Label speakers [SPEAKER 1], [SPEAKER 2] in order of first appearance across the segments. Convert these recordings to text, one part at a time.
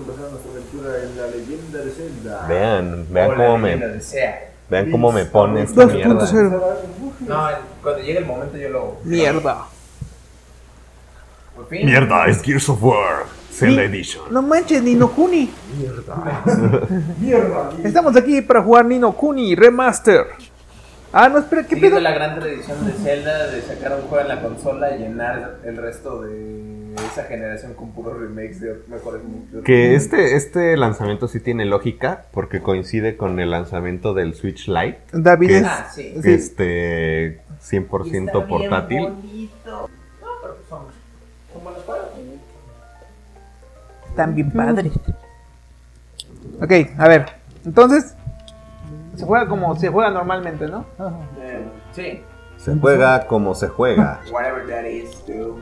[SPEAKER 1] empezar nuestra aventura en la leyenda de Zelda.
[SPEAKER 2] Vean cómo me pone esta mierda.
[SPEAKER 3] 2.0.
[SPEAKER 4] No, cuando llegue el momento yo lo...
[SPEAKER 3] Mierda.
[SPEAKER 4] Por fin.
[SPEAKER 2] Mierda, es Gears of War Zelda Edition.
[SPEAKER 3] No manches, Ni no Kuni.
[SPEAKER 1] ¡Mierda!
[SPEAKER 3] Estamos aquí para jugar Ni no Kuni Remaster. Ah, no, espera, ¿qué
[SPEAKER 4] Siguiendo
[SPEAKER 3] pedo?
[SPEAKER 4] la gran tradición de Zelda de sacar un juego en la consola y llenar el resto de esa generación con puros remakes de mejores núcleos.
[SPEAKER 2] Que este lanzamiento sí tiene lógica porque coincide con el lanzamiento del Switch Lite.
[SPEAKER 3] David
[SPEAKER 2] que
[SPEAKER 3] es...
[SPEAKER 4] Ah, sí.
[SPEAKER 3] Sí.
[SPEAKER 2] 100% portátil.
[SPEAKER 4] No, pero pues son como los juegos.
[SPEAKER 3] Están bien padres. Ok, a ver. Entonces, se juega como se juega normalmente, ¿no?
[SPEAKER 4] Sí.
[SPEAKER 2] Se juega como se juega.
[SPEAKER 4] Whatever that is, dude.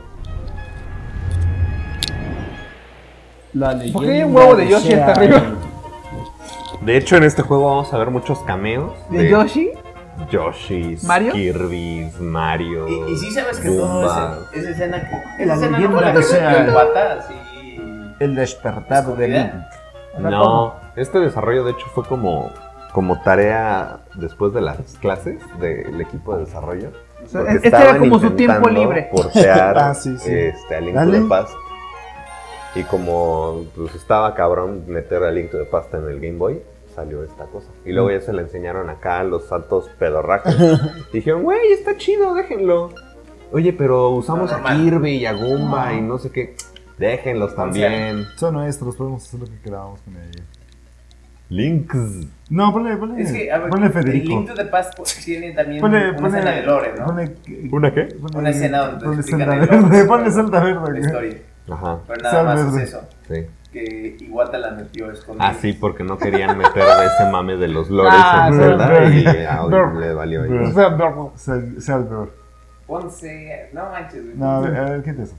[SPEAKER 3] ¿Por qué hay un huevo de Yoshi hasta arriba?
[SPEAKER 2] De hecho, en este juego vamos a ver muchos cameos
[SPEAKER 3] ¿De Yoshi?
[SPEAKER 2] Yoshis,
[SPEAKER 3] ¿Mario?
[SPEAKER 2] Kirby's, Mario.
[SPEAKER 4] Y sí sabes que
[SPEAKER 2] Goomba.
[SPEAKER 4] todo esa escena que...
[SPEAKER 5] La
[SPEAKER 4] Esa escena
[SPEAKER 5] leyenda
[SPEAKER 4] no fue la
[SPEAKER 5] de
[SPEAKER 4] que
[SPEAKER 5] Zelda.
[SPEAKER 4] metió el Wata, así...
[SPEAKER 5] El despertar de Link.
[SPEAKER 2] No, este desarrollo de hecho fue como tarea después de las clases del equipo de desarrollo.
[SPEAKER 3] O sea,
[SPEAKER 2] Porque
[SPEAKER 3] este era
[SPEAKER 2] estaban
[SPEAKER 3] como su tiempo
[SPEAKER 2] intentando
[SPEAKER 3] libre.
[SPEAKER 2] portear
[SPEAKER 5] Ah, sí, sí.
[SPEAKER 2] A Link to
[SPEAKER 5] Dale.
[SPEAKER 2] the Past. Y como pues, estaba cabrón meter a Link to the Past en el Game Boy, salió esta cosa. Y luego ya se la enseñaron acá a los santos pedorracos. Dijeron, güey, está chido, déjenlo. Oye, pero usamos a
[SPEAKER 4] Normal.
[SPEAKER 2] Kirby y a Goomba y no sé qué. Déjenlos también.
[SPEAKER 5] Son nuestros, podemos hacer lo que queramos con ellos.
[SPEAKER 2] Links.
[SPEAKER 5] No, ponle
[SPEAKER 4] Es que, a ver,
[SPEAKER 5] ponle
[SPEAKER 4] el
[SPEAKER 5] Federico.
[SPEAKER 4] Link to the Past tiene también
[SPEAKER 5] Ponle,
[SPEAKER 4] una escena de lore, ¿no?
[SPEAKER 2] ¿Una qué?
[SPEAKER 4] Una escena donde
[SPEAKER 5] ponle
[SPEAKER 4] explican
[SPEAKER 5] Zelda
[SPEAKER 4] el lore
[SPEAKER 5] verde,
[SPEAKER 4] de
[SPEAKER 5] ponle Zelda
[SPEAKER 4] la
[SPEAKER 5] verde.
[SPEAKER 4] historia.
[SPEAKER 2] Ajá,
[SPEAKER 4] Pero nada más
[SPEAKER 5] Verde.
[SPEAKER 4] es eso,
[SPEAKER 2] sí.
[SPEAKER 4] que Iwata la metió escondida.
[SPEAKER 2] Ah, sí, porque no querían meter ese mame de los lores
[SPEAKER 3] Ah,
[SPEAKER 2] en
[SPEAKER 3] sí,
[SPEAKER 2] Zelda
[SPEAKER 5] sí.
[SPEAKER 2] y le valió ahí.
[SPEAKER 5] Brr.
[SPEAKER 3] O sea, no.
[SPEAKER 5] Salvador.
[SPEAKER 4] Ponce... No manches, güey.
[SPEAKER 5] No, a ver, ¿qué es eso?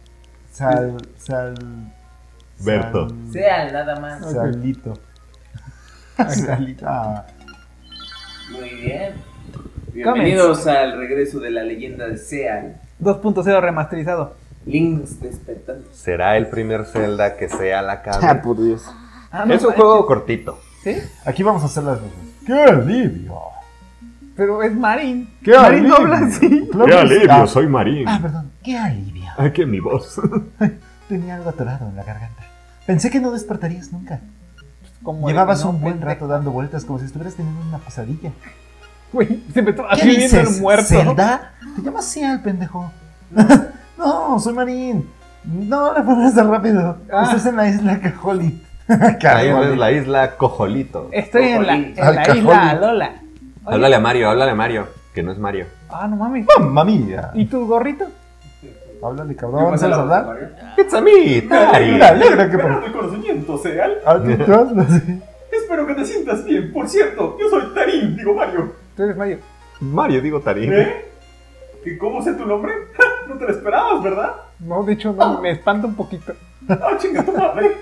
[SPEAKER 2] Berto.
[SPEAKER 4] Sea nada más.
[SPEAKER 5] Salito. Salito. Ah,
[SPEAKER 4] Muy bien. Bienvenidos al regreso de la leyenda de Seal.
[SPEAKER 3] 2.0 remasterizado.
[SPEAKER 4] Links despertando.
[SPEAKER 2] ¿Será el primer Zelda que sea la cabeza?
[SPEAKER 5] por Dios.
[SPEAKER 3] Ah, no
[SPEAKER 2] Es un
[SPEAKER 3] manches.
[SPEAKER 2] juego cortito.
[SPEAKER 3] ¿Sí?
[SPEAKER 5] Aquí vamos a hacer las cosas. ¡Qué alivio!
[SPEAKER 3] Pero es Marin.
[SPEAKER 5] ¡Qué
[SPEAKER 3] Marin
[SPEAKER 5] alivio!
[SPEAKER 3] no habla así.
[SPEAKER 5] Claro que sí. Ah,
[SPEAKER 2] soy Marín.
[SPEAKER 5] perdón. ¡Qué alivio!
[SPEAKER 2] Ay, que mi voz.
[SPEAKER 5] Tenía algo atorado en la garganta. Pensé que no despertarías nunca.
[SPEAKER 3] Como de
[SPEAKER 5] Llevabas
[SPEAKER 3] que no,
[SPEAKER 5] un buen
[SPEAKER 3] pendejo.
[SPEAKER 5] rato dando vueltas como si estuvieras teniendo una pesadilla.
[SPEAKER 3] Güey, se me estaba
[SPEAKER 5] ¿Qué
[SPEAKER 3] así viendo el
[SPEAKER 5] dices?
[SPEAKER 3] muerto.
[SPEAKER 5] ¿Zelda? Te llamas Seal, pendejo. No, soy Marín. No, la palabras tan rápido.
[SPEAKER 3] Ah.
[SPEAKER 5] Estás en la isla Cajoli.
[SPEAKER 2] Ahí es la isla Cojolito.
[SPEAKER 3] Estoy en la
[SPEAKER 5] Alcajoli.
[SPEAKER 3] isla Alola. Oye.
[SPEAKER 2] Háblale a Mario, que no es Mario.
[SPEAKER 3] Ah, no mames.
[SPEAKER 5] Mamma mía.
[SPEAKER 3] ¿Y tu gorrito?
[SPEAKER 5] Háblale, cabrón. ¿Sabes hablar?
[SPEAKER 2] It's a me, Tari.
[SPEAKER 5] Me alegra que por...
[SPEAKER 1] tu conocimiento, Seal.
[SPEAKER 5] Ah, tú hablas, sí.
[SPEAKER 1] Espero que te sientas bien. Por cierto, yo soy Tarín, digo Mario.
[SPEAKER 3] Tú eres Mario.
[SPEAKER 2] Mario, digo Tarín.
[SPEAKER 1] ¿Eh? ¿Que cómo sé tu nombre? No te lo esperabas, ¿verdad?
[SPEAKER 3] No, de hecho, no, me espanta un poquito.
[SPEAKER 1] ¡Ah, chinga tu madre!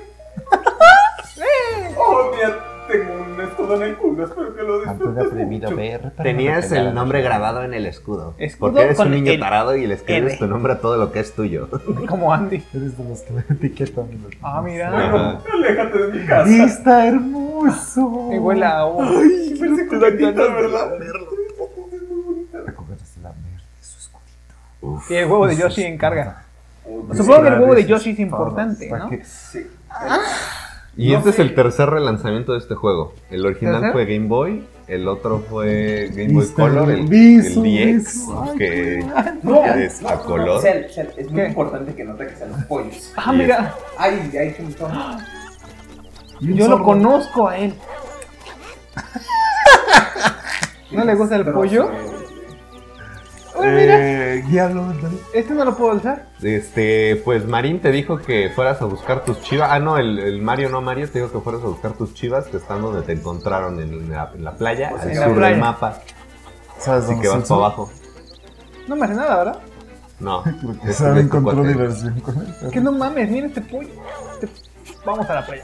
[SPEAKER 1] ¡Oh, mira! Tengo un escudo en el culo. Espero que lo disfrutes mucho.
[SPEAKER 2] Tenías el nombre grabado en el escudo.
[SPEAKER 3] Escudo
[SPEAKER 2] Porque eres
[SPEAKER 3] con
[SPEAKER 2] un niño
[SPEAKER 3] el
[SPEAKER 2] tarado y le escribes
[SPEAKER 3] R.
[SPEAKER 2] tu nombre a todo lo que es tuyo.
[SPEAKER 3] Como Andy.
[SPEAKER 5] Eres de los que me etiquetan.
[SPEAKER 3] Ah, mira.
[SPEAKER 2] Ajá.
[SPEAKER 1] Aléjate de mi casa.
[SPEAKER 5] Está hermoso.
[SPEAKER 3] Me huele a agua.
[SPEAKER 1] Ay, parece coquetita, ¿verdad?
[SPEAKER 5] Recogerse la mierda de su escudito.
[SPEAKER 2] Uf.
[SPEAKER 3] Y el huevo de Yoshi encarga.
[SPEAKER 4] Oh,
[SPEAKER 3] Supongo que el huevo de Yoshi es importante,
[SPEAKER 5] Para
[SPEAKER 3] ¿no?
[SPEAKER 5] que-
[SPEAKER 4] sí.
[SPEAKER 2] Y
[SPEAKER 4] No
[SPEAKER 2] este es
[SPEAKER 4] sé.
[SPEAKER 2] el tercer relanzamiento de este juego. El original
[SPEAKER 3] ¿Tercero?
[SPEAKER 2] fue Game Boy, el otro fue Game Boy
[SPEAKER 5] Viste,
[SPEAKER 2] Color, el
[SPEAKER 5] viso,
[SPEAKER 2] DX,
[SPEAKER 5] viso. Ay,
[SPEAKER 2] que
[SPEAKER 4] No,
[SPEAKER 2] es a color.
[SPEAKER 4] Seal, es muy
[SPEAKER 3] ¿Qué?
[SPEAKER 4] importante que no ataques a los pollos.
[SPEAKER 3] Ah, mira.
[SPEAKER 4] Ay, ay, que son.
[SPEAKER 5] Y un
[SPEAKER 3] Yo lo
[SPEAKER 5] zorro.
[SPEAKER 3] conozco a él. ¿No le gusta el pollo? Oye, mira.
[SPEAKER 5] Guíalo, dale.
[SPEAKER 3] Este no lo puedo alzar.
[SPEAKER 2] Pues Marín te dijo que fueras a buscar tus chivas. Ah, no, el Mario no Mario te dijo que fueras a buscar tus chivas que están donde te encontraron en la playa,
[SPEAKER 4] Pues
[SPEAKER 2] al
[SPEAKER 3] en la
[SPEAKER 2] sur
[SPEAKER 3] playa.
[SPEAKER 2] del mapa.
[SPEAKER 5] ¿Sabes
[SPEAKER 2] Así
[SPEAKER 5] dónde
[SPEAKER 2] que vas
[SPEAKER 5] está
[SPEAKER 2] para
[SPEAKER 5] el sol?
[SPEAKER 2] abajo.
[SPEAKER 3] No me hace nada, ¿verdad?
[SPEAKER 2] No.
[SPEAKER 5] Creo que
[SPEAKER 2] este
[SPEAKER 5] Sam
[SPEAKER 2] es tu
[SPEAKER 5] encontró
[SPEAKER 2] cuate.
[SPEAKER 5] diversión con él.
[SPEAKER 3] Que no mames, mira este pollo. Vamos a la playa.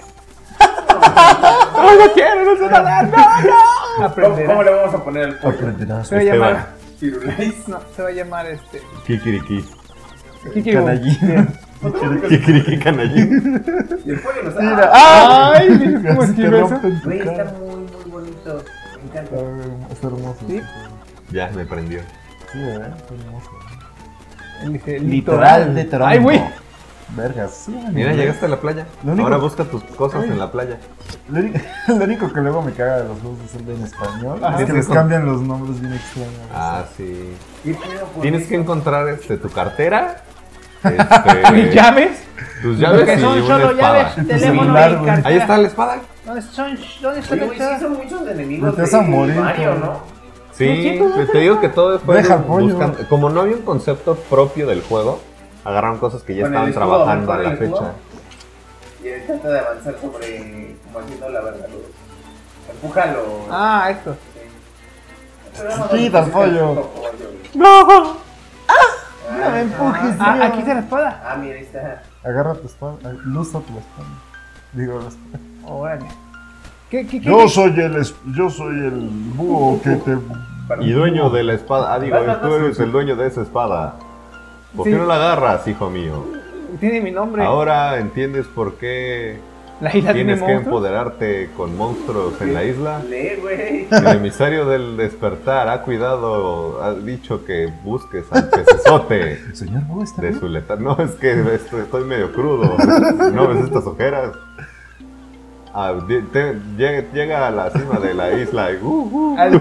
[SPEAKER 2] ¡No quiero! ¡No sé nadar! ¡No, no!
[SPEAKER 4] ¿Cómo
[SPEAKER 3] Aprenderá.
[SPEAKER 4] le vamos a poner el pollo?
[SPEAKER 5] Aprenderás.
[SPEAKER 3] Se va a
[SPEAKER 2] Esteban.
[SPEAKER 3] llamar.
[SPEAKER 4] Firulais.
[SPEAKER 3] No, se va a llamar
[SPEAKER 2] Kikiriki.
[SPEAKER 3] Kikibu.
[SPEAKER 5] Canallín.
[SPEAKER 3] Bien.
[SPEAKER 2] Kikiriki Kanajin.
[SPEAKER 4] Y el pollo nos
[SPEAKER 5] Mira,
[SPEAKER 3] ¡Ay!
[SPEAKER 5] Mira,
[SPEAKER 3] ¿Cómo
[SPEAKER 5] así te
[SPEAKER 3] esquivé eso?
[SPEAKER 5] rompen tu
[SPEAKER 4] Güey, está
[SPEAKER 5] cara.
[SPEAKER 4] muy bonito. Me encanta.
[SPEAKER 5] Está hermoso.
[SPEAKER 3] Sí.
[SPEAKER 2] Ya, me prendió.
[SPEAKER 5] Sí, ¿verdad? Está hermoso.
[SPEAKER 3] Él dice,
[SPEAKER 5] Litoral de Toronto.
[SPEAKER 3] ¡Ay, güey!
[SPEAKER 5] Vergas, sí,
[SPEAKER 2] Mira, llegaste a la playa.
[SPEAKER 5] Lo único-
[SPEAKER 2] Ahora busca tus cosas en la playa.
[SPEAKER 5] Lo único que luego me caga de los juegos de Zelda en español
[SPEAKER 3] Ajá.
[SPEAKER 5] es que
[SPEAKER 2] Sí,
[SPEAKER 5] les
[SPEAKER 2] sí.
[SPEAKER 5] cambian los nombres bien extraños.
[SPEAKER 2] Ah, sí.
[SPEAKER 4] ¿Qué pedo por
[SPEAKER 2] Tienes
[SPEAKER 4] eso?
[SPEAKER 2] que encontrar tu cartera,
[SPEAKER 3] ¿Mis llaves?
[SPEAKER 2] tus llaves
[SPEAKER 3] Que
[SPEAKER 2] y
[SPEAKER 3] son
[SPEAKER 2] una
[SPEAKER 3] solo
[SPEAKER 2] espada.
[SPEAKER 3] llaves,
[SPEAKER 5] tu
[SPEAKER 3] teléfono
[SPEAKER 5] celular,
[SPEAKER 3] y
[SPEAKER 5] güey.
[SPEAKER 3] cartera.
[SPEAKER 2] Ahí está la espada.
[SPEAKER 3] ¿Dónde está
[SPEAKER 4] Oye,
[SPEAKER 3] la
[SPEAKER 4] güey, sí
[SPEAKER 3] cartera?
[SPEAKER 4] son muchos enemigos
[SPEAKER 5] Te vas a
[SPEAKER 4] de
[SPEAKER 5] morir,
[SPEAKER 4] Mario,
[SPEAKER 5] cabrón.
[SPEAKER 4] ¿no?
[SPEAKER 2] Sí, te digo que todo fue
[SPEAKER 5] Deja el pollo.
[SPEAKER 2] buscando. Como no había un concepto propio del juego, agarraron cosas que ya
[SPEAKER 4] Con el
[SPEAKER 2] estaban
[SPEAKER 4] escudo,
[SPEAKER 2] trabajando a
[SPEAKER 4] con
[SPEAKER 2] la
[SPEAKER 4] el escudo.
[SPEAKER 2] fecha.
[SPEAKER 4] Y él trata de avanzar sobre, como haciendo la verdad. Empújalo.
[SPEAKER 3] Ah, esto.
[SPEAKER 5] Quita el pollo.
[SPEAKER 3] ¡No!
[SPEAKER 5] No me empujes,
[SPEAKER 3] Ah,
[SPEAKER 5] tío.
[SPEAKER 3] aquí está la espada.
[SPEAKER 4] Ah, mira, ahí está.
[SPEAKER 5] Agarra tu espada, luza tu espada. Digo, la espada.
[SPEAKER 3] Órale. ¿Qué?
[SPEAKER 5] Yo soy el búho que te...
[SPEAKER 2] Y dueño de la espada. Ah, digo, tú eres el dueño de esa espada. ¿Por qué
[SPEAKER 3] Sí.
[SPEAKER 2] no la agarras, hijo mío?
[SPEAKER 3] Tiene mi nombre.
[SPEAKER 2] Ahora entiendes por qué
[SPEAKER 3] La isla tiene
[SPEAKER 2] tienes que
[SPEAKER 3] monstruos.
[SPEAKER 2] empoderarte con monstruos en la isla.
[SPEAKER 4] Lee, güey.
[SPEAKER 2] El emisario del despertar ha dicho que busques al pecesote
[SPEAKER 5] Señor búho, ¿está
[SPEAKER 2] de
[SPEAKER 5] bien?
[SPEAKER 2] su letal. No, es que estoy medio crudo. ¿No ves estas ojeras? Ah, llega a la cima de la isla y
[SPEAKER 3] Al-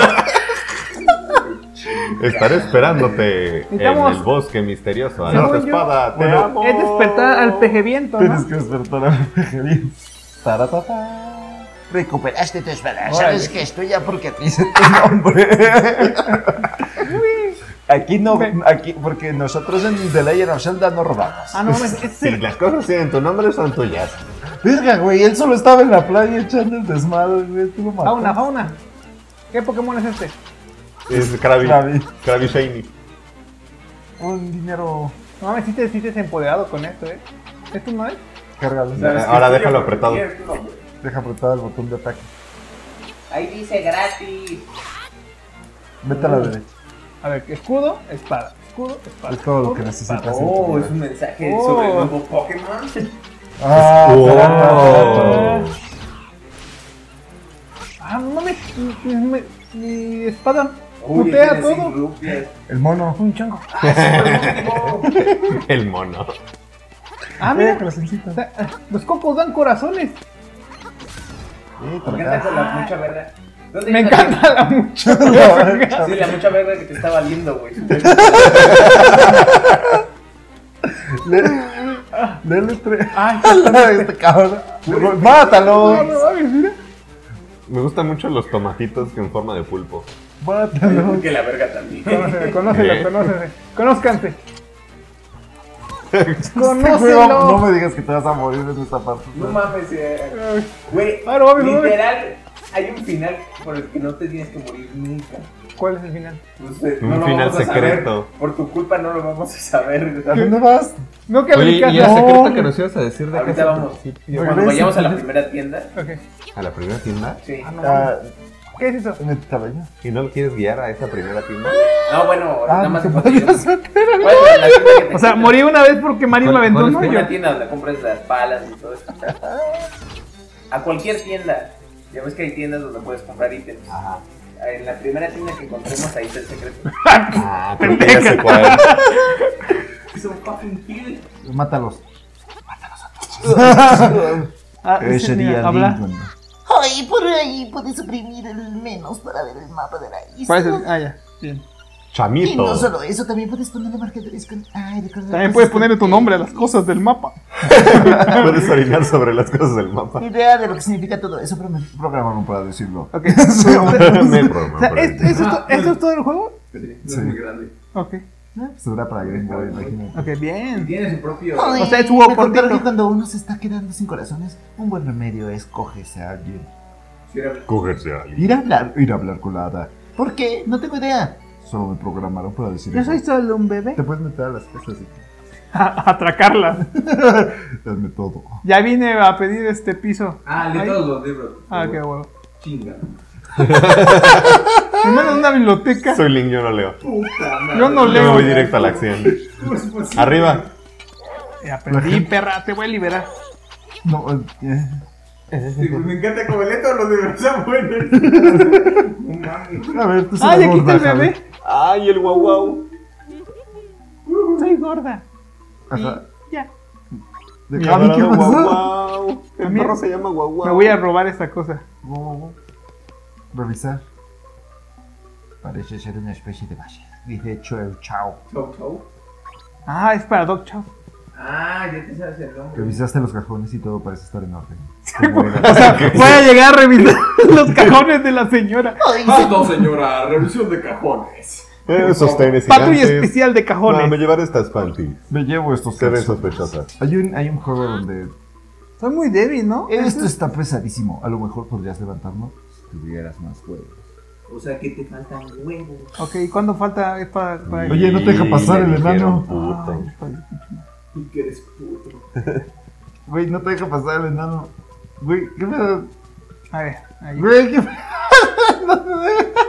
[SPEAKER 2] estaré esperándote en
[SPEAKER 3] Necesitamos-
[SPEAKER 2] el bosque misterioso.
[SPEAKER 3] Según
[SPEAKER 2] Agarra
[SPEAKER 3] yo-
[SPEAKER 2] espada, te
[SPEAKER 5] Bueno,
[SPEAKER 2] amo.
[SPEAKER 3] Es despertar al peje viento,
[SPEAKER 5] Tienes
[SPEAKER 3] ¿no?
[SPEAKER 5] que despertar a bien. Taratata. Recuperaste tu espada. ¿Sabes que es tuya porque te dice tu nombre? Aquí no, aquí, porque nosotros en The Legend of Zelda no robamos.
[SPEAKER 3] Ah, no, es
[SPEAKER 2] Si las cosas tienen tu nombre, son tuyas.
[SPEAKER 5] Verga, güey, él solo estaba en la playa echando el desmadre, güey. Tú lo mataste.
[SPEAKER 3] fauna. ¿Qué Pokémon es este?
[SPEAKER 2] Es Krabby.
[SPEAKER 5] Krabby.
[SPEAKER 2] Krabby Shiny.
[SPEAKER 5] Un dinero.
[SPEAKER 3] No mames, sí te sientes empoderado con esto, ¿eh? ¿Esto no es?
[SPEAKER 5] Cárgalo.
[SPEAKER 4] ¿Sabes
[SPEAKER 2] Ahora
[SPEAKER 4] qué?
[SPEAKER 2] déjalo
[SPEAKER 4] Porque
[SPEAKER 2] apretado.
[SPEAKER 4] tienes tu nombre.
[SPEAKER 5] Deja apretado el botón de ataque.
[SPEAKER 4] Ahí dice gratis.
[SPEAKER 5] Vete a la derecha.
[SPEAKER 3] A ver, escudo, espada. Escudo, espada.
[SPEAKER 5] Es todo lo
[SPEAKER 3] escudo,
[SPEAKER 5] que necesitas.
[SPEAKER 3] espada.
[SPEAKER 4] Oh, es un mensaje
[SPEAKER 3] Oh.
[SPEAKER 4] sobre el nuevo Pokémon.
[SPEAKER 5] Ah,
[SPEAKER 2] Oh.
[SPEAKER 5] tarata.
[SPEAKER 3] Ah, no mames, mi espada
[SPEAKER 4] Uy,
[SPEAKER 3] putea
[SPEAKER 4] tiene
[SPEAKER 3] todo.
[SPEAKER 4] 100 rupias.
[SPEAKER 5] El mono.
[SPEAKER 3] Un chongo.
[SPEAKER 2] El mono.
[SPEAKER 3] Ah, mira.
[SPEAKER 5] corazoncito.
[SPEAKER 3] Los cocos dan corazones.
[SPEAKER 5] Sí,
[SPEAKER 4] Me encanta con la mucha verga. ¿Dónde
[SPEAKER 3] Me
[SPEAKER 4] hay una
[SPEAKER 3] encanta la mucha.
[SPEAKER 4] tienda? Sí, la mucha verga que te está valiendo, güey.
[SPEAKER 5] Dele tres.
[SPEAKER 3] Ay,
[SPEAKER 5] Este cabrón. Mátalo.
[SPEAKER 3] no mames, mira.
[SPEAKER 2] Me gustan mucho los tomatitos en forma de pulpo.
[SPEAKER 5] Mátalo.
[SPEAKER 4] Que la verga también.
[SPEAKER 3] Conócelo. Conózcanse.
[SPEAKER 5] Este juego, no
[SPEAKER 3] Conócelo.
[SPEAKER 5] me digas que te vas a morir en esta parte.
[SPEAKER 4] No mames, güey.
[SPEAKER 3] Ah, no mames, no mames.
[SPEAKER 4] Literal, hay un final por el que no te tienes que morir nunca.
[SPEAKER 3] ¿Cuál es el final?
[SPEAKER 4] Pues,
[SPEAKER 2] Un
[SPEAKER 4] no lo
[SPEAKER 2] final
[SPEAKER 4] vamos a saber.
[SPEAKER 2] secreto.
[SPEAKER 4] Por tu culpa no lo vamos a saber.
[SPEAKER 5] ¿A dónde vas?
[SPEAKER 3] No que
[SPEAKER 2] Oye,
[SPEAKER 3] mi casa.
[SPEAKER 2] ¿y el
[SPEAKER 5] No.
[SPEAKER 2] secreto que nos ibas a decir de
[SPEAKER 4] Ahorita
[SPEAKER 2] qué
[SPEAKER 4] vamos.
[SPEAKER 2] principio?
[SPEAKER 4] Cuando vayamos a la primera tienda.
[SPEAKER 3] Ok.
[SPEAKER 2] ¿A la primera tienda?
[SPEAKER 4] Sí.
[SPEAKER 5] Ah,
[SPEAKER 3] ¿Qué es eso?
[SPEAKER 5] en el cabello.
[SPEAKER 2] ¿Y no lo quieres guiar a esa primera tienda?
[SPEAKER 4] No, bueno, nada más
[SPEAKER 5] te
[SPEAKER 4] en
[SPEAKER 5] podías
[SPEAKER 4] ¿Cuál es la
[SPEAKER 5] meter.
[SPEAKER 4] tienda que te
[SPEAKER 3] O sea,
[SPEAKER 4] quita?
[SPEAKER 3] morí una vez porque Mario me
[SPEAKER 2] ¿Cuál-
[SPEAKER 3] aventó
[SPEAKER 2] cuál
[SPEAKER 3] un
[SPEAKER 2] es?
[SPEAKER 3] hoyo.
[SPEAKER 4] Una tienda donde compras las palas y todo eso. A cualquier tienda. Ya ves que hay tiendas donde puedes comprar ítems.
[SPEAKER 2] Ajá.
[SPEAKER 4] En la primera tienda que encontremos ahí está el secreto.
[SPEAKER 2] Ah, creo que ya sé cuál.
[SPEAKER 4] Es un fucking kill.
[SPEAKER 5] Mátalos.
[SPEAKER 3] Ah,
[SPEAKER 5] Ese
[SPEAKER 3] ese,
[SPEAKER 5] sería
[SPEAKER 3] mira, habla.
[SPEAKER 5] Lincoln.
[SPEAKER 6] Ay, por ahí puedes oprimir el menos para ver el mapa de la isla.
[SPEAKER 3] ¿Cuál es el? Ah, ya. Bien.
[SPEAKER 6] Y no
[SPEAKER 2] Chamito.
[SPEAKER 6] solo eso, también puedes ponerle marcadores con... Ay, recuerda
[SPEAKER 3] También
[SPEAKER 6] las
[SPEAKER 3] puedes
[SPEAKER 6] cosas
[SPEAKER 3] ponerle tu
[SPEAKER 6] con-
[SPEAKER 3] nombre a las cosas del mapa.
[SPEAKER 2] Puedes orinar sobre las cosas del mapa.
[SPEAKER 6] Ni idea de lo que significa todo eso, pero me...
[SPEAKER 5] Programa no para decirlo.
[SPEAKER 3] Ok.
[SPEAKER 2] No hay problema.
[SPEAKER 3] O sea,
[SPEAKER 2] por ahí.
[SPEAKER 3] ¿esto es todo el juego?
[SPEAKER 4] Sí,
[SPEAKER 5] Sí.
[SPEAKER 4] es muy grande.
[SPEAKER 3] Ok.
[SPEAKER 5] Será para Game Boy, imagínate.
[SPEAKER 3] Ok, bien.
[SPEAKER 4] Tiene su propio.
[SPEAKER 6] Ay,
[SPEAKER 3] O sea, es juego
[SPEAKER 6] me contaron
[SPEAKER 3] cortito.
[SPEAKER 6] que cuando uno se está quedando sin corazones, un buen remedio es cogerse a alguien.
[SPEAKER 4] Sí, era-
[SPEAKER 2] Cogerse a alguien.
[SPEAKER 5] Ir a hablar con la hada.
[SPEAKER 6] ¿Por qué? No tengo idea.
[SPEAKER 5] Solo me programaron para decir
[SPEAKER 3] Yo
[SPEAKER 5] eso.
[SPEAKER 3] soy solo un bebé.
[SPEAKER 5] Te puedes meter a las casas y
[SPEAKER 3] A atracarla.
[SPEAKER 5] dame todo.
[SPEAKER 3] Ya vine a pedir este piso.
[SPEAKER 4] Ah, lee
[SPEAKER 3] Ay.
[SPEAKER 4] todos los libros.
[SPEAKER 3] Ah, qué huevo.
[SPEAKER 4] Chinga.
[SPEAKER 3] Me mandan una biblioteca.
[SPEAKER 2] Soy Link, yo no leo.
[SPEAKER 4] Puta madre.
[SPEAKER 3] Yo no
[SPEAKER 2] Yo me
[SPEAKER 3] leo.
[SPEAKER 2] voy directo a la acción. Arriba.
[SPEAKER 3] Aprendí, perra, te voy a liberar.
[SPEAKER 5] No,
[SPEAKER 1] Sí, pues me encanta como el todos los de verdad buenos. No mames.
[SPEAKER 5] a ver, tú
[SPEAKER 3] ¡Ay,
[SPEAKER 5] la
[SPEAKER 3] aquí está el
[SPEAKER 5] gorda,
[SPEAKER 3] bebé!
[SPEAKER 2] ¡Ay, el guau guau!
[SPEAKER 3] Soy gorda.
[SPEAKER 5] Ajá.
[SPEAKER 3] Y ya.
[SPEAKER 5] ¿De
[SPEAKER 2] Mi
[SPEAKER 5] Javi qué
[SPEAKER 2] adorado guau
[SPEAKER 5] pasó?
[SPEAKER 2] guau. El
[SPEAKER 3] También
[SPEAKER 2] perro se llama guau guau.
[SPEAKER 3] Me voy a robar esta cosa.
[SPEAKER 5] Revisar. Parece ser una especie de base. Dice Chow Chao.
[SPEAKER 1] Chau, chau.
[SPEAKER 3] Ah, es para Doc Chow.
[SPEAKER 1] Ah, ya te sabes el nombre.
[SPEAKER 5] Revisaste los cajones y todo parece estar en orden.
[SPEAKER 3] O sea, voy a llegar a revisar los cajones de la señora.
[SPEAKER 1] No, señora, revisión de cajones.
[SPEAKER 2] Esos tenis
[SPEAKER 3] Patrulla
[SPEAKER 2] gigantes.
[SPEAKER 3] especial de
[SPEAKER 2] No,
[SPEAKER 3] cajones.
[SPEAKER 2] me llevaré estas panties.
[SPEAKER 5] Me llevo estos
[SPEAKER 2] Se ven
[SPEAKER 5] calzones.
[SPEAKER 2] sospechosas.
[SPEAKER 5] Hay un juego donde
[SPEAKER 3] Soy muy débil, ¿no?
[SPEAKER 5] esto está pesadísimo. A lo mejor podrías levantarlo si tuvieras más huevos.
[SPEAKER 1] O sea que te faltan huevos.
[SPEAKER 3] Ok, ¿cuándo falta? Es para...
[SPEAKER 5] Oye, no te deja pasar
[SPEAKER 2] le
[SPEAKER 5] el
[SPEAKER 2] dijeron
[SPEAKER 5] enano.
[SPEAKER 2] puto.
[SPEAKER 3] Ay, joder.
[SPEAKER 1] Y que eres puto.
[SPEAKER 5] Güey, no te deja pasar el enano. Güey, ¿qué pedo?
[SPEAKER 3] A ver, ahí.
[SPEAKER 5] Güey, ¿qué pedo? No te deja.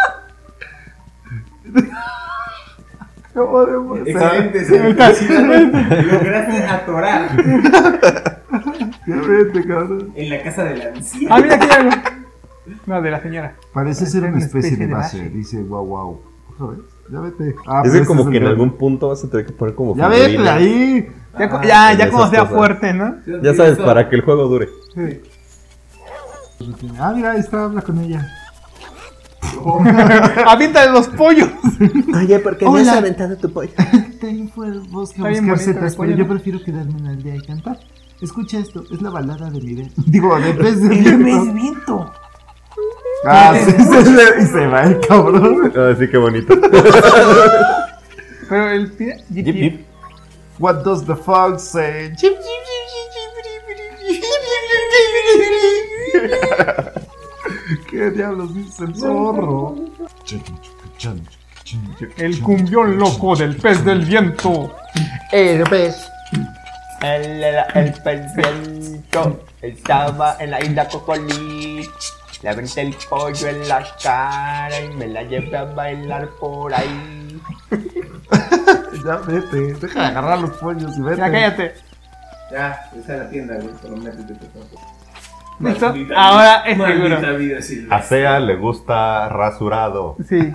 [SPEAKER 5] ¿Cómo podemos hacer?
[SPEAKER 1] Excelente, felicidades. Lograste atorar
[SPEAKER 5] Qué vete, cabrón.
[SPEAKER 1] en la casa de la anciana.
[SPEAKER 3] Ah, mira aquí hay algo. No, de la señora.
[SPEAKER 5] Parece ser una especie de base. Dice wow, wow. ¿Otra vez? Ya vete. Ah,
[SPEAKER 2] Es
[SPEAKER 5] pero
[SPEAKER 2] que como
[SPEAKER 5] este
[SPEAKER 2] que
[SPEAKER 5] es
[SPEAKER 2] en
[SPEAKER 5] el-
[SPEAKER 2] algún punto vas a tener que poner como
[SPEAKER 5] Ya vete
[SPEAKER 2] figurinas.
[SPEAKER 5] ahí.
[SPEAKER 3] Ya,
[SPEAKER 1] Ah,
[SPEAKER 3] ya,
[SPEAKER 2] en
[SPEAKER 3] ya como
[SPEAKER 2] esas
[SPEAKER 3] sea
[SPEAKER 2] cosas.
[SPEAKER 3] fuerte, ¿no?
[SPEAKER 2] Ya sabes, para que el juego dure.
[SPEAKER 3] Sí.
[SPEAKER 5] Ah, mira, ahí está, habla con ella.
[SPEAKER 3] Aviéntale los pollos.
[SPEAKER 2] Oye, ¿por qué
[SPEAKER 5] no has
[SPEAKER 2] aventado tu pollo?
[SPEAKER 5] Te fue al bosque
[SPEAKER 3] Está
[SPEAKER 5] a
[SPEAKER 3] bien
[SPEAKER 5] buscar
[SPEAKER 3] bonito
[SPEAKER 5] setas,
[SPEAKER 3] el
[SPEAKER 5] pero
[SPEAKER 3] pollo,
[SPEAKER 5] yo
[SPEAKER 3] ¿no?
[SPEAKER 5] prefiero quedarme en la aldea y cantar. Escucha esto, es la balada de Miguel. Digo, de pez de viento.
[SPEAKER 3] viento.
[SPEAKER 5] Ah, sí, y se va el cabrón.
[SPEAKER 2] Ah, sí, qué bonito.
[SPEAKER 3] Pero el... Jeep,
[SPEAKER 2] Yip, yip.
[SPEAKER 5] What does the fox say? ¿Qué diablos dice el zorro?
[SPEAKER 3] El cumbión loco del pez del viento.
[SPEAKER 5] El pez.
[SPEAKER 7] El viento estaba en la isla Cocolí. Le aventé el pollo en la cara y me la llevé a bailar por ahí.
[SPEAKER 5] Ya vete, deja de agarrar los pollos y vete.
[SPEAKER 3] Ya cállate.
[SPEAKER 1] Ya, esa es la tienda, güey. Pero métete, por favor.
[SPEAKER 3] ¿Listo?
[SPEAKER 1] Maldita
[SPEAKER 3] Ahora
[SPEAKER 1] vida.
[SPEAKER 3] es
[SPEAKER 1] Maldita
[SPEAKER 3] seguro.
[SPEAKER 1] vida, sí.
[SPEAKER 2] A Sea le gusta rasurado.
[SPEAKER 3] Sí.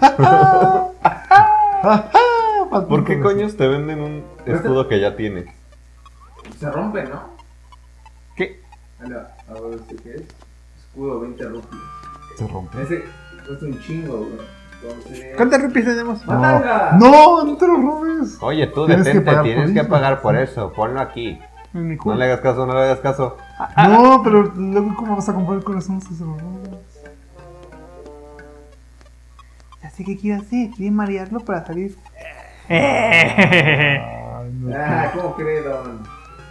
[SPEAKER 2] ¿Por qué coños te venden un escudo que ya tienes?
[SPEAKER 1] Se rompe, ¿no?
[SPEAKER 3] ¿Qué?
[SPEAKER 1] Anda, a ver, ¿qué es? Escudo 20 rupias.
[SPEAKER 5] Se rompe.
[SPEAKER 1] Ese cuesta un chingo, güey. Entonces...
[SPEAKER 3] ¿Cuántas rupias tenemos?
[SPEAKER 1] ¡Matanga!
[SPEAKER 5] No, no te lo robes.
[SPEAKER 2] Oye, tú
[SPEAKER 5] Tienes que
[SPEAKER 2] detente,
[SPEAKER 5] pagar
[SPEAKER 2] tienes
[SPEAKER 5] por
[SPEAKER 2] que
[SPEAKER 5] eso.
[SPEAKER 2] pagar por eso. Ponlo aquí.
[SPEAKER 3] En mi
[SPEAKER 2] No
[SPEAKER 3] culo.
[SPEAKER 2] le hagas caso, no le hagas caso.
[SPEAKER 5] No, pero luego, ¿cómo vas a comprar el corazón si se lo robas?
[SPEAKER 3] Ya sé qué quiere hacer. Quiere marearlo para salir.
[SPEAKER 5] Ay, no.
[SPEAKER 1] Ah, ¿cómo cree, don?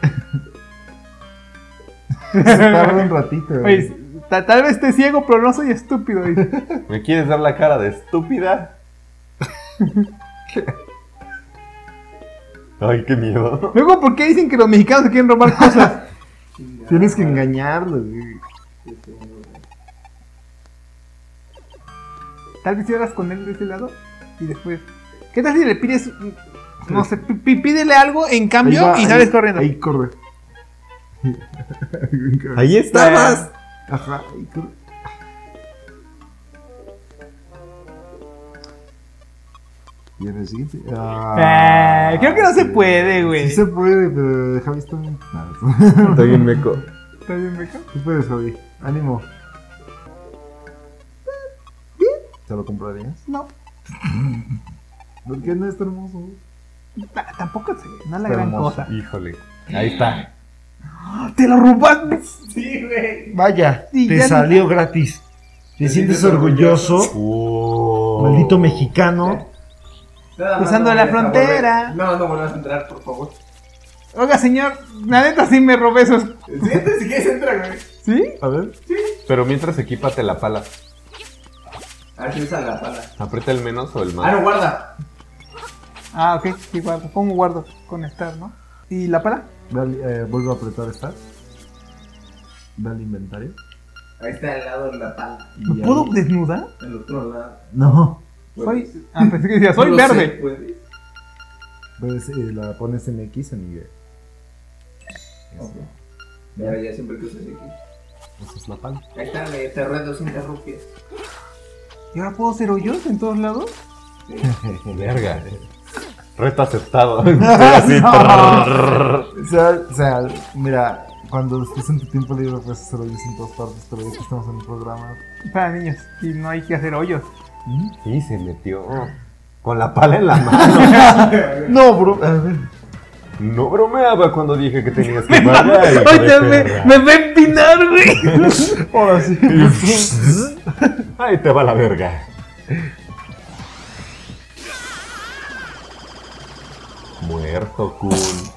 [SPEAKER 5] Se tarda un ratito.
[SPEAKER 3] Oye, tal vez esté ciego, pero no soy estúpido. dice.
[SPEAKER 2] ¿Me quieres dar la cara de estúpida? Ay, qué miedo.
[SPEAKER 3] Luego, ¿por qué dicen que los mexicanos se quieren robar cosas?
[SPEAKER 5] Tienes que engañarlo, güey.
[SPEAKER 3] Tal vez cierras con él de ese lado y después. ¿Qué tal si le pides, no sé, pídele algo en cambio
[SPEAKER 5] Ahí va,
[SPEAKER 3] y sales
[SPEAKER 5] ahí-
[SPEAKER 3] corriendo?
[SPEAKER 5] Ahí corre.
[SPEAKER 2] Ahí estabas.
[SPEAKER 5] Ajá, ahí corre. ¿Y en el siguiente?
[SPEAKER 3] Creo que no se puede, güey.
[SPEAKER 5] Sí se puede, pero Javi está bien.
[SPEAKER 2] Estoy bien meco.
[SPEAKER 3] ¿Está bien, Beca?
[SPEAKER 5] Tú puedes, Javi. Ánimo. ¿Te lo comprarías?
[SPEAKER 3] No.
[SPEAKER 5] ¿Por qué no es hermoso?
[SPEAKER 3] Tampoco sé, no es la
[SPEAKER 5] Está
[SPEAKER 3] gran
[SPEAKER 5] hermoso.
[SPEAKER 3] cosa.
[SPEAKER 2] Híjole. Ahí está.
[SPEAKER 3] ¡Te lo robaste!
[SPEAKER 1] Sí, güey.
[SPEAKER 5] Vaya,
[SPEAKER 3] Sí,
[SPEAKER 5] te
[SPEAKER 3] ya
[SPEAKER 5] salió gratis. ¿Te sientes orgulloso? Maldito mexicano.
[SPEAKER 3] Cruzando la frontera.
[SPEAKER 1] No, no vuelvas a entrar, por favor.
[SPEAKER 3] Oiga, señor, la neta sí me robé esos.
[SPEAKER 1] Siéntate si quieres entrar, güey.
[SPEAKER 3] ¿Sí?
[SPEAKER 5] A ver.
[SPEAKER 2] Pero mientras equípate la pala.
[SPEAKER 1] A ver si usa la pala.
[SPEAKER 2] Aprieta el menos o el
[SPEAKER 1] Ah,
[SPEAKER 2] más.
[SPEAKER 1] no, guarda.
[SPEAKER 3] Ah, ok, sí, guardo. ¿Cómo guardo? Conectar, ¿no? ¿Y la pala?
[SPEAKER 5] Dale, vuelvo a apretar Start. Dale inventario.
[SPEAKER 1] Ahí está al lado de la pala.
[SPEAKER 3] ¿Me
[SPEAKER 5] Y
[SPEAKER 3] puedo
[SPEAKER 5] ahí-
[SPEAKER 3] desnudar?
[SPEAKER 1] Al otro lado.
[SPEAKER 5] No.
[SPEAKER 3] Soy. Ah, pensé que decía, soy
[SPEAKER 1] No lo sé,
[SPEAKER 3] verde.
[SPEAKER 1] puedes.
[SPEAKER 5] Pues la pones en X en Y.
[SPEAKER 4] Y ahora ya siempre que usas X.
[SPEAKER 2] Esa es la pala.
[SPEAKER 4] Ahí está, te ruedo 200 rupias.
[SPEAKER 3] ¿Y ahora puedo hacer hoyos en todos lados?
[SPEAKER 2] Verga. Reto aceptado. Así.
[SPEAKER 5] O sea, mira, cuando estés en tu tiempo libre puedes hacer hoyos en todas partes, pero ya que estamos en un programa.
[SPEAKER 3] Para niños. Y no hay que hacer hoyos.
[SPEAKER 2] Y se metió con la pala en la mano.
[SPEAKER 5] No, bro. A ver.
[SPEAKER 2] No bromeaba cuando dije que tenías que pagar.
[SPEAKER 3] Oye, me va a empinar, güey.
[SPEAKER 5] Ahora sí.
[SPEAKER 2] Ahí te va la verga. Muerto, Kun.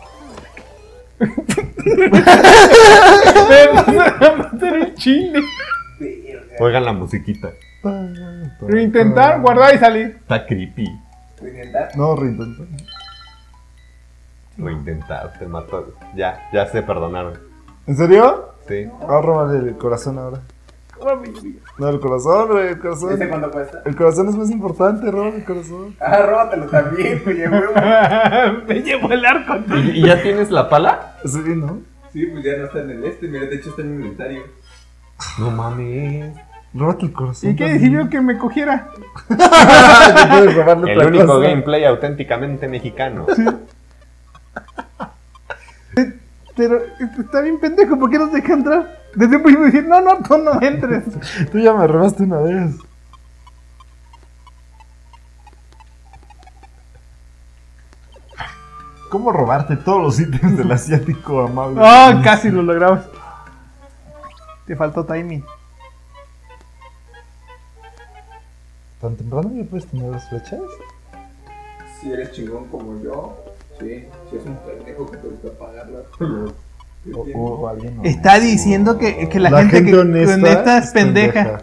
[SPEAKER 3] Me vas a matar el chile.
[SPEAKER 2] Oigan la musiquita.
[SPEAKER 3] Reintentar, guardar y salir.
[SPEAKER 2] Está creepy.
[SPEAKER 4] ¿Voy a intentar?
[SPEAKER 5] No, reintentar.
[SPEAKER 2] Lo intentaste, mató. Ya se perdonaron.
[SPEAKER 5] ¿En serio?
[SPEAKER 2] Sí.
[SPEAKER 5] Vamos a robarle el corazón ahora. No, el corazón, güey, el corazón.
[SPEAKER 4] ¿Este cuánto cuesta?
[SPEAKER 5] El corazón es más importante, roba el corazón.
[SPEAKER 4] Ah, róbatelo también, oye, huevo.
[SPEAKER 3] Me llevo el arco.
[SPEAKER 2] ¿Y ya tienes la pala?
[SPEAKER 5] Sí, ¿no?
[SPEAKER 4] Sí, pues ya no está en el mira, de hecho está en mi inventario.
[SPEAKER 2] No mames.
[SPEAKER 5] Róbate el corazón.
[SPEAKER 3] ¿Y qué decidió que me cogiera?
[SPEAKER 5] Te puedes robarle
[SPEAKER 2] El
[SPEAKER 5] otra
[SPEAKER 2] único
[SPEAKER 5] cosa.
[SPEAKER 2] gameplay auténticamente mexicano.
[SPEAKER 3] Pero está bien pendejo, ¿por qué nos deja entrar? Desde un principio decir, no, tú no entres.
[SPEAKER 5] Tú ya me robaste una vez. ¿Cómo robarte todos los ítems del asiático amable?
[SPEAKER 3] Oh, casi lo logramos. Te faltó timing.
[SPEAKER 5] ¿Tan temprano ya puedes tener las flechas?
[SPEAKER 4] Si eres chingón como yo, sí. Si es un pendejo que te gusta pagarla.
[SPEAKER 5] O alguien no.
[SPEAKER 3] Está diciendo que la gente que honesta es pendeja.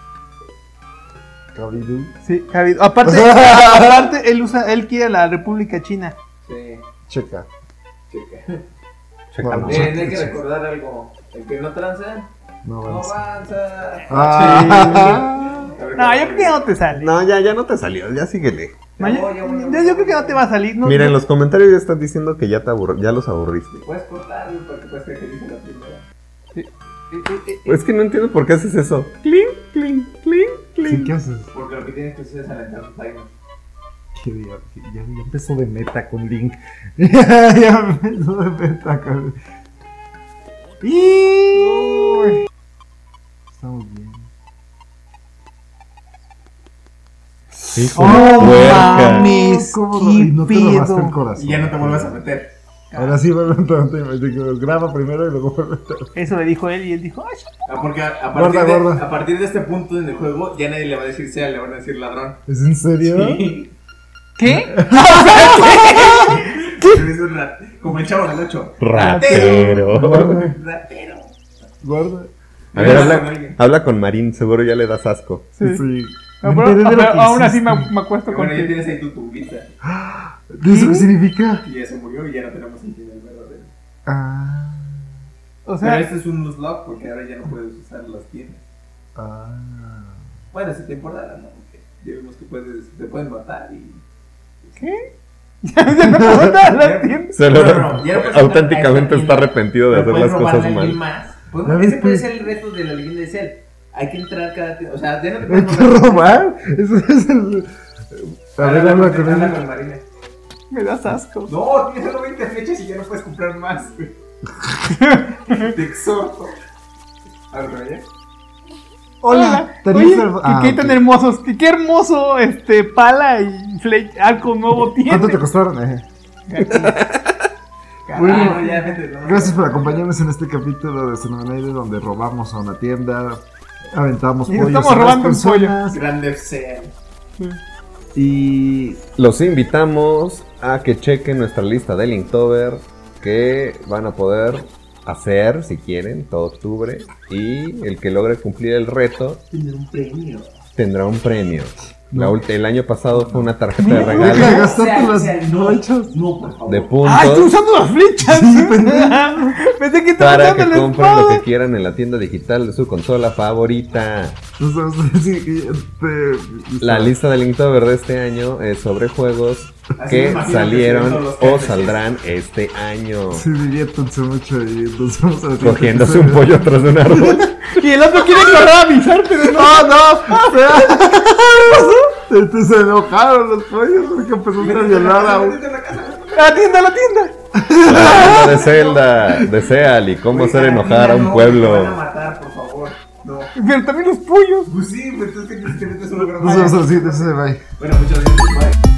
[SPEAKER 5] Cabidú.
[SPEAKER 3] Sí, Javi. Aparte él quiere la República China.
[SPEAKER 4] Sí,
[SPEAKER 5] Checa.
[SPEAKER 4] checa.
[SPEAKER 2] Chécalo.
[SPEAKER 5] No,
[SPEAKER 4] Hay que recordar algo. El que no tranza,
[SPEAKER 5] No
[SPEAKER 4] no
[SPEAKER 5] avanza.
[SPEAKER 4] avanza.
[SPEAKER 5] Ah.
[SPEAKER 3] No, yo creo que no te sale.
[SPEAKER 2] No, ya no te salió, ya síguele.
[SPEAKER 3] No, yo creo que no te va a salir. No,
[SPEAKER 2] Mira, en los comentarios ya están diciendo que ya los aburriste.
[SPEAKER 4] Puedes cortarlo porque puedes que dice la primera.
[SPEAKER 2] Es que no entiendo por qué haces eso. Cling, cling, cling,
[SPEAKER 5] Sí,
[SPEAKER 2] cling.
[SPEAKER 5] ¿qué haces?
[SPEAKER 4] Porque lo que tienes que hacer es alentar tu timer.
[SPEAKER 5] Ya empezó de meta con Link. ya empezó de meta con Link. Estamos bien.
[SPEAKER 2] Hijo
[SPEAKER 3] Oh,
[SPEAKER 2] de puerca.
[SPEAKER 3] mames,
[SPEAKER 5] ¿Cómo
[SPEAKER 3] qué
[SPEAKER 5] y no te robaste el
[SPEAKER 3] pedo.
[SPEAKER 5] corazón?
[SPEAKER 4] Y ya no te vuelvas a meter.
[SPEAKER 5] Ahora sí, vuelve a graba primero y luego vuelve a...
[SPEAKER 3] Eso le dijo él y él dijo, ay,
[SPEAKER 4] Porque a
[SPEAKER 5] Gorda.
[SPEAKER 4] partir de este punto en el juego, ya nadie le va a decir sea, le van a decir ladrón.
[SPEAKER 5] ¿Es en serio?
[SPEAKER 3] ¿qué?
[SPEAKER 4] Es un como el chavo del 8.
[SPEAKER 2] Ratero.
[SPEAKER 4] Ratero.
[SPEAKER 5] Guarda.
[SPEAKER 2] A ver, habla con Marín, seguro ya le das asco.
[SPEAKER 5] Sí.
[SPEAKER 3] No,
[SPEAKER 5] Me
[SPEAKER 3] pero,
[SPEAKER 5] enteré de lo
[SPEAKER 3] pero
[SPEAKER 5] que
[SPEAKER 3] aún así
[SPEAKER 5] hiciste.
[SPEAKER 3] me acuesto
[SPEAKER 4] Pero bueno, ya
[SPEAKER 3] contigo.
[SPEAKER 4] tienes ahí tu tumbita.
[SPEAKER 5] ¿Eso qué significa?
[SPEAKER 4] Y ya se murió y ya no tenemos el final verdadero.
[SPEAKER 5] Ah.
[SPEAKER 3] O
[SPEAKER 4] Pero
[SPEAKER 3] sea,
[SPEAKER 4] este es un loose lock porque ahora ya no puedes usar las tiendas.
[SPEAKER 5] Ah.
[SPEAKER 4] Bueno, si te importa, no. Porque ya vimos que te pueden matar y.
[SPEAKER 3] ¿qué? Ya no puedo dar la tienda.
[SPEAKER 2] Se lo-
[SPEAKER 4] No, ya no puedes
[SPEAKER 2] auténticamente
[SPEAKER 4] entrar a esta
[SPEAKER 2] está
[SPEAKER 4] tienda.
[SPEAKER 2] arrepentido de
[SPEAKER 4] Pero
[SPEAKER 2] hacer las
[SPEAKER 4] puedes
[SPEAKER 2] cosas
[SPEAKER 4] robarle a alguien
[SPEAKER 2] mal.
[SPEAKER 4] más.
[SPEAKER 5] Ya ves,
[SPEAKER 4] Ese puede
[SPEAKER 5] pues.
[SPEAKER 4] ser el reto de la leyenda de Cell. Hay que entrar cada tienda. O sea, ya no te
[SPEAKER 5] ¿Hay
[SPEAKER 4] puedes
[SPEAKER 5] que robar? Eso es el... A ver, habla con
[SPEAKER 4] Habla
[SPEAKER 5] él.
[SPEAKER 4] con Marina.
[SPEAKER 3] Me das asco.
[SPEAKER 4] No, tienes solo 20 flechas y ya no puedes comprar más. güey. Te exhorto. Habla con ella.
[SPEAKER 5] Hola,
[SPEAKER 3] Oye,
[SPEAKER 5] tenías el...
[SPEAKER 3] qué tan hermosos, qué hermoso pala y arco nuevo tiene.
[SPEAKER 5] ¿Cuánto te costaron? Bueno,
[SPEAKER 4] Ah, no, ya, vete, no.
[SPEAKER 5] Gracias por acompañarnos en este capítulo de Cinemaneide donde robamos a una tienda, aventamos
[SPEAKER 3] Y
[SPEAKER 5] pollos
[SPEAKER 3] estamos
[SPEAKER 5] a las
[SPEAKER 3] robando un
[SPEAKER 5] personas
[SPEAKER 4] Grande Cell.
[SPEAKER 5] y
[SPEAKER 2] Los invitamos a que chequen nuestra lista de Linktober que van a poder hacer, si quieren, todo octubre. Y el que logre cumplir el reto
[SPEAKER 4] Tiene un premio.
[SPEAKER 2] tendrá un premio. El año pasado fue una tarjeta de
[SPEAKER 5] Deja de
[SPEAKER 2] regalo
[SPEAKER 5] gastarte las
[SPEAKER 1] no,
[SPEAKER 5] flechas.
[SPEAKER 1] no, por favor.
[SPEAKER 2] de
[SPEAKER 3] ¡Ah, estoy
[SPEAKER 2] puntos
[SPEAKER 3] usando las flechas! Pensé que estaba
[SPEAKER 2] para
[SPEAKER 3] usando
[SPEAKER 2] que
[SPEAKER 3] la
[SPEAKER 2] compren lo
[SPEAKER 3] espada.
[SPEAKER 2] que quieran en la tienda digital de su consola favorita.
[SPEAKER 5] O sea, sí,
[SPEAKER 2] La lista del Linktado Verde este año es sobre juegos
[SPEAKER 1] Así me
[SPEAKER 2] que
[SPEAKER 1] imagino que
[SPEAKER 2] salieron
[SPEAKER 1] son los
[SPEAKER 2] o
[SPEAKER 1] jefes.
[SPEAKER 2] saldrán este año.
[SPEAKER 5] Sí, diviértanse mucho y nos vemos a la siguiente
[SPEAKER 2] Cogiéndose un
[SPEAKER 5] episodio.
[SPEAKER 2] pollo atrás de un árbol.
[SPEAKER 3] Y el otro quiere correr a avisar, pero no.
[SPEAKER 5] Entonces se enojaron los pollos porque empezaste a violar a un...
[SPEAKER 3] ¡La tienda, la tienda!
[SPEAKER 2] La leyenda de Zelda, de Seal y cómo hacer enojar a un
[SPEAKER 1] Me van a
[SPEAKER 2] pueblo.
[SPEAKER 1] matar, por favor. No.
[SPEAKER 3] Pero también los pollos.
[SPEAKER 1] Pues sí, pues es que te metes una
[SPEAKER 5] Nos vemos a la siguiente episodio, bye.
[SPEAKER 1] Bueno, muchas gracias. Bye.